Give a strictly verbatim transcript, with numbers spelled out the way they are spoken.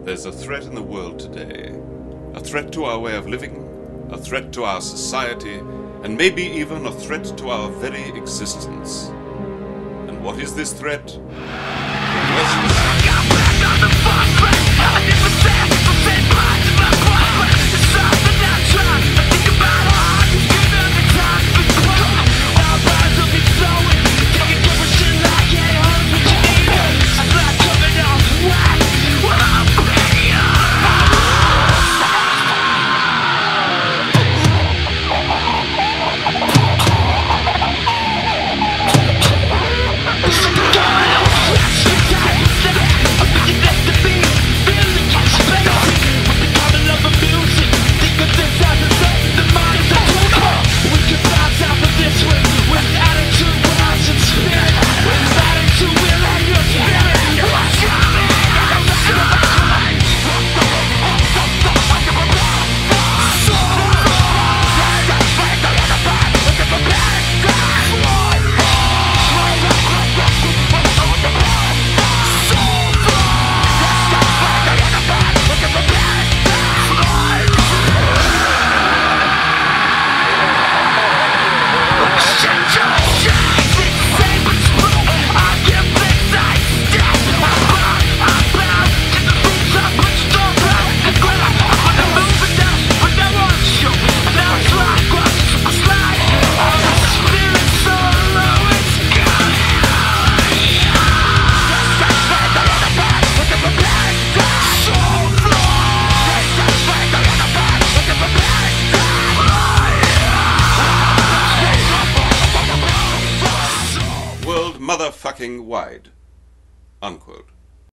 There's a threat in the world today. A threat to our way of living, a threat to our society, and maybe even a threat to our very existence. And what is this threat? Motherfucking wide. Unquote.